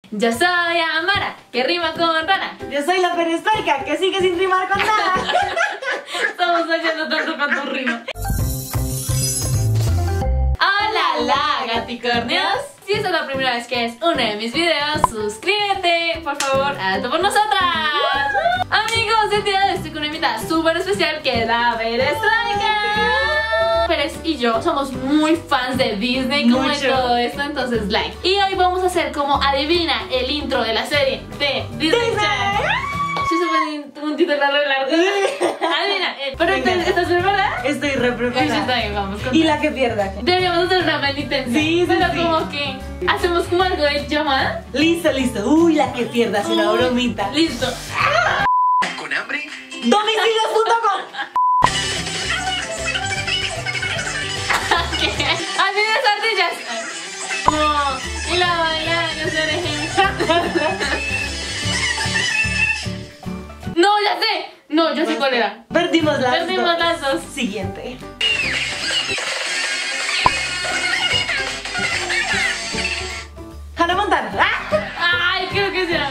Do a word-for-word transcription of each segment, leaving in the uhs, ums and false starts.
Yo soy Amara, que rima con rana. Yo soy la perestroika, que sigue sin rimar con nada. Estamos haciendo tanto con tu rima. Hola, la gaticornios. Si esta es la primera vez que ves uno de mis videos, suscríbete, por favor, hazlo por nosotras. Amigos, el día de hoy estoy con una invitada súper especial que es la perestroika. Pérez y yo somos muy fans de Disney, como de todo esto, entonces like. Y hoy vamos a hacer como adivina el intro de la serie de Disney Channel. Sí, se un titular de largo. Adivina, eh, pero entonces, ¿estás preparada? Estoy re preparada. Está bien, vamos con Y la que pierda. Deberíamos hacer una penitencia. Sí, sí, pero sí. como que hacemos como algo de llamada. Listo, listo. Uy, la que pierda, hace una bromita. Listo. ¿Con hambre? Domicilios punto com. Así de ardillas. Como, y la baila, no se dejen. No, ya sé. No, yo sé cuál era. Perdimos las Perdimos dos. las dos. Siguiente. Hannah Montana. ¡Ah! Ay, creo que será.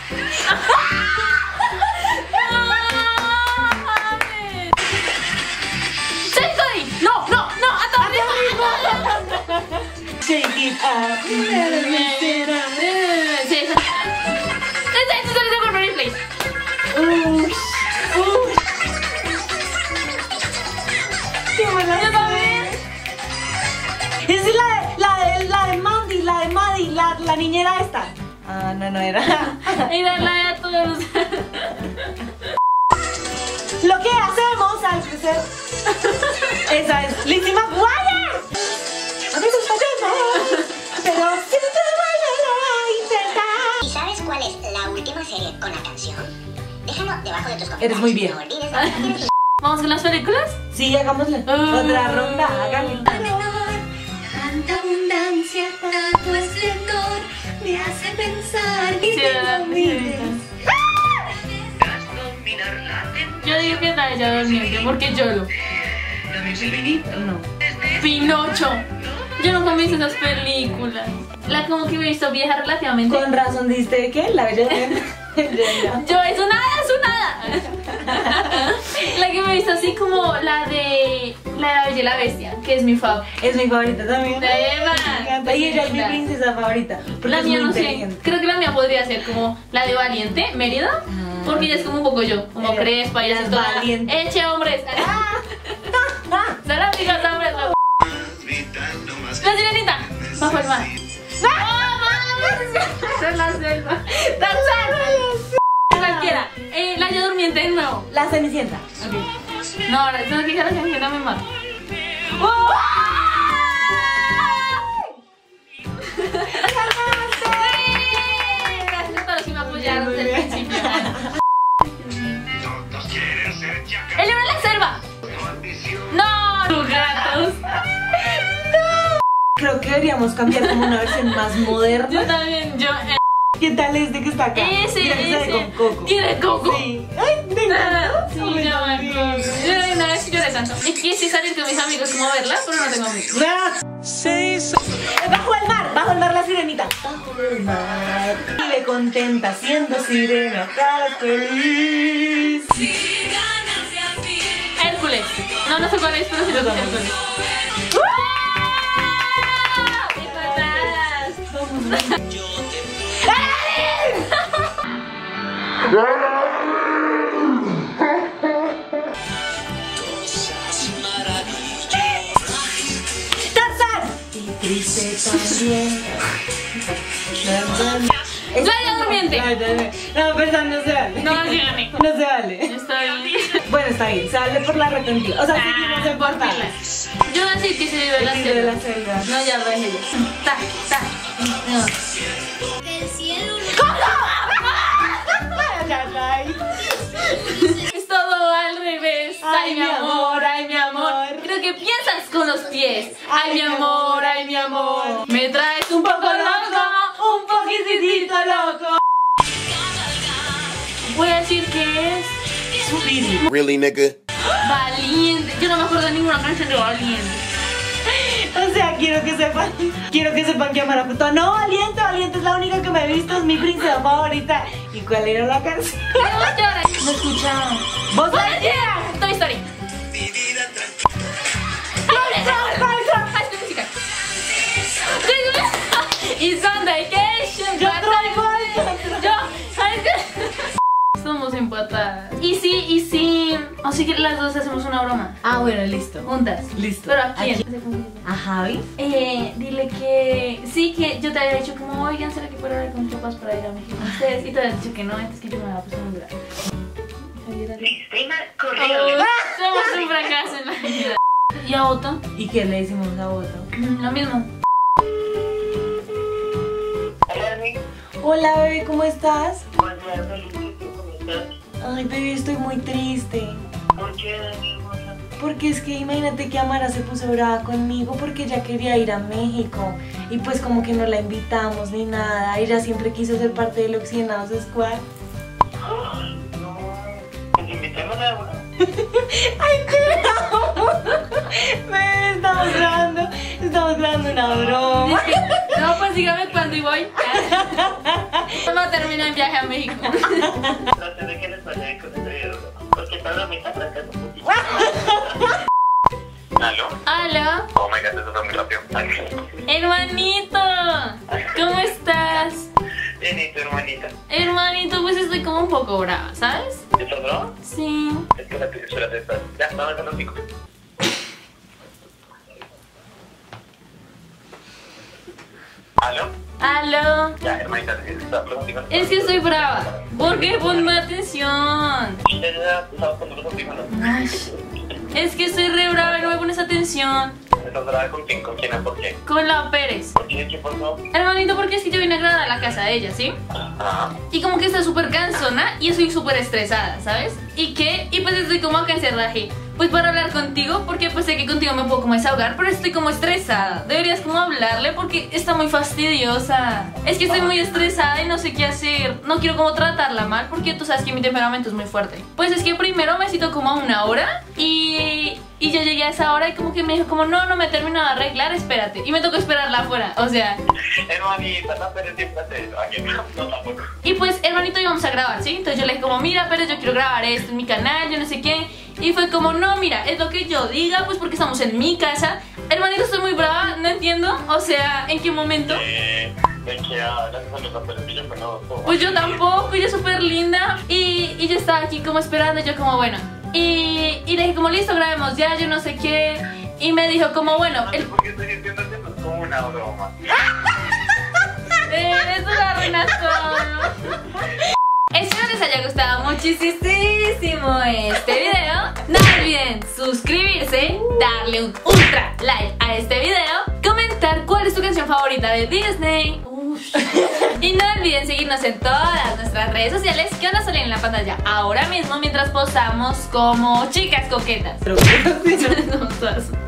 No, no, no, a todo ritmo. Shake it up. Sí, esa. Esa es el de Ready Place. Uy, uy. Qué buena. Yo también. Es la de, la de, la de Mandy, la de Maddie, la, la niñera esta. Ah, no, no era. Y darle a todos. Lo que hacemos al crecer. Esa es Lizzie McGuire. A veces fallamos, pero siempre te voy a intentar. ¿Y sabes cuál es la última serie con la canción? Déjalo debajo de tus comentarios. Eres muy vieja. No olvides de ¿Vamos con las películas? Sí, hagámosle otra ronda, háganle. Tanta abundancia, tanto esplendor, me hace pensar que Sí, te ¿verdad? olvides. Yo digo que la ella durmiente porque lloro. No. Pinocho. Yo nunca me hice esas películas. La como que me he visto vieja relativamente. Con razón diste que la bella durmiente. Yo, eso nada, eso nada. La que me he visto así como la de La de la Bella y la Bestia, que es mi fav. Es mi favorita también. Eva. Me encanta. Y ella es mi princesa favorita. Porque La es mía muy no sé, inteligente. creo que la mía podría ser como la de Valiente, Mérida, porque ella es como un poco yo, como Eh, crespa y ella así es toda. valiente. Eche hombres. Son amigas hombres. La sirenita, bajo el mar. ¡No, vamos! Es la selva. Tarzán. Cualquiera. Eh, la yo durmiente de nuevo. La Cenicienta. No, ahora tengo que dejar la sirenita me mato. Gracias a todos los que me apoyaron Muy desde el bien. principio. Todos quieren ser Jack. ¡El libro de la selva! ¡No! ¡Tus gatos! Creo que deberíamos cambiar como una versión más moderna. Yo también, yo. eh, ¿Qué tal este que está acá? Ese, Mira, que sale ese. con coco. ¿Tiene coco? Sí. Ay, me encanta. Sí, Ay, yo me también. acuerdo. Yo una vez lloré tanto. Es que sí salir con mis amigos como a verla, pero no tengo amigos. Ah. Bajo el mar, bajo el mar la sirenita. Bajo el mar. Vive contenta siendo sirena, cada feliz. Hércules. No, no sé cuál es, pero sí lo sé. Hércules. ¡Ah! ¡Me matas! ¡Tarzán! Y triste también. La Bella Durmiente. No, perdón, no se vale. No, sí gané. No se vale. Está bien. Bueno, está bien, sale por la retentiva. O sea, seguimos en por portada. pilas. Yo voy a decir que se vive la El libro de selva. la selva. No, ya lo dejé yo. Ta, ta. No. El cielo Ya, ya, ya. Es todo al revés. Ay, Ay, mi amor, ay, mi amor. Creo que piensas con los pies. Ay, mi amor, ay, mi amor. Me traes un poco loco, un poquitito loco. Voy a decir que es Really, nigga? Valiente. Yo no me acuerdo de ninguna canción de Valiente. O sea, quiero que sepan, quiero que sepan que Amara puta. No, Valiente, Valiente es la única que me he visto, es mi princesa favorita. ¿Y cuál era la canción? No escuchaba. ¿Vos sabés qué era? Toy Story. High School Musical. Y Sunday Vacation. Yo traigo al Yo, High School. Somos empatadas. Y sí, y sí. Así que las dos hacemos una broma. Ah, bueno, listo. Juntas. Listo. ¿Pero a quién? ¿A Javi? Eh, dile que sí, que yo te había dicho como, oigan, ¿será que puedo hablar con mis papás para ir a México con ustedes? Y te habías dicho que no, entonces que yo me había puesto muy grave. Sistema correo. Oh, somos un fracaso en la vida. ¿Y a Otto? ¿Y qué le decimos a Otto? Lo mismo. Hola, bebé, ¿cómo estás? ¿Cómo estás? Ay, bebé, estoy muy triste. ¿Por qué, mi hermosa? Porque es que imagínate que Amara se puso brava conmigo porque ella quería ir a México. Y pues como que no la invitamos ni nada. Ella siempre quiso ser parte del Oxygenados Squad. No, pues invitémosla a una. ¡Ay, te amo! Bebé, estamos grabando, estamos grabando una broma. No, pues dígame cuándo y voy. ¿Cómo termina el viaje a México? Traté de que les vaya con ese video, porque está la mitad fracaso un poquito. ¿Aló? Hola, Oh my god, eso fue muy rápido. hermanito. ¿Cómo estás? Bien, ¿y tu hermanita? Hermanito, pues estoy como un poco brava, ¿sabes? ¿Estás bravo? Sí. Espérate, espérate, espérate. Ya, vamos a los chicos. ¿Aló? Aló. Ya, hermanita, ¿estás preguntando? Es que estoy brava. ¿Por qué? Ponme atención. Ya, ya, ya, estamos con los audífonos. Ay, es que estoy re brava y no me pones atención. ¿Estás brava con quién? ¿Con quién? ¿Por qué? Con la Pérez. ¿Por qué? ¿Qué pasó? Hermanito, porque es que yo vine a grabar a la casa de ella, ¿sí? Ajá. Y como que está súper cansona y estoy súper estresada, ¿sabes? ¿Y qué? Y pues estoy como acá encerrada aquí. Pues para hablar contigo, porque pues sé que contigo me puedo como desahogar, pero estoy como estresada. Deberías como hablarle porque está muy fastidiosa. Es que estoy muy estresada y no sé qué hacer. No quiero como tratarla mal porque tú sabes que mi temperamento es muy fuerte. Pues es que primero me citó como a una hora y... Y yo llegué a esa hora y como que me dijo como no, no me he terminado de arreglar, espérate. Y me tocó esperarla afuera, o sea... Hermanita, no, pero siempre hace eso. Aquí no, no tampoco. Y pues, hermanito, íbamos a grabar, ¿sí? Entonces yo le dije como, mira, pero yo quiero grabar esto en mi canal, yo no sé qué. Y fue como, no, mira, es lo que yo diga, pues porque estamos en mi casa. Hermanito, estoy muy brava, no entiendo, o sea, ¿en qué momento? Eh, ¿de qué hablas? Son los papeles que yo conozco. Pues yo tampoco, ella es súper linda. Y, y yo estaba aquí como esperando, yo como, bueno. Y, y le dije como, listo, grabemos ya, yo no sé qué. Y me dijo como, bueno, No sé el... por qué estoy diciendo esto, es como una broma. Eh, eso lo arruinas todo. Espero les haya gustado muchísimo este video. No olviden suscribirse, darle un ultra like a este video, comentar cuál es tu canción favorita de Disney. Ush. Y no olviden seguirnos en todas nuestras redes sociales que van a salir en la pantalla ahora mismo mientras posamos como chicas coquetas. Pero, ¿qué? Somos todas.